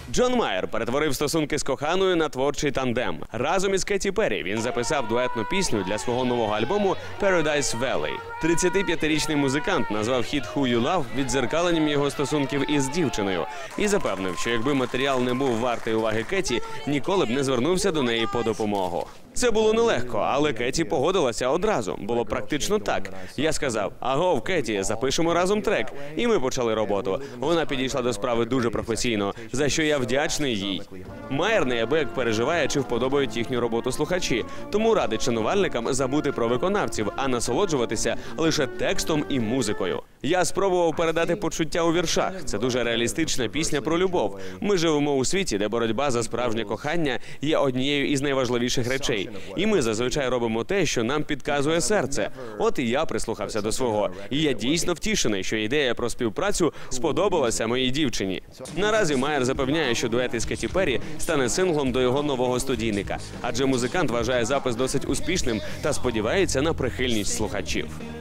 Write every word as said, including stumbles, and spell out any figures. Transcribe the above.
Джон Майер перетворив стосунки з коханою на творчий тандем. Разом із Кеті Перрі він записав дуетну пісню для свого нового альбому «Paradise Valley». тридцятип'ятирічний музикант назвав хіт «Who You Love» віддзеркаленням його стосунків із дівчиною і запевнив, що якби матеріал не був вартий уваги Кеті, ніколи б не звернувся до неї по допомогу. Це було нелегко, але Кеті погодилася одразу. Було практично так. Я сказав: «Агов, Кеті, запишемо разом трек». І ми почали роботу. Вона підійшла до справи дуже професійно, за що я вдячний їй. Майер неабияк переживає, чи вподобають їхню роботу слухачі, тому радить шанувальникам забути про виконавців, а насолоджуватися лише текстом і музикою. Я спробував передати почуття у віршах. Це дуже реалістична пісня про любов. Ми живемо у світі, де боротьба за справжнє кохання є однією із найважливіших речей. І ми зазвичай робимо те, що нам підказує серце. От і я прислухався до свого. І я дійсно втішений, що ідея про співпрацю сподобалася моїй дівчині. Наразі Майер запевняє, що дует із Кеті Перрі стане синглом до його нового студійника. Адже музикант вважає запис досить успішним та сподівається на прихильність слухачів.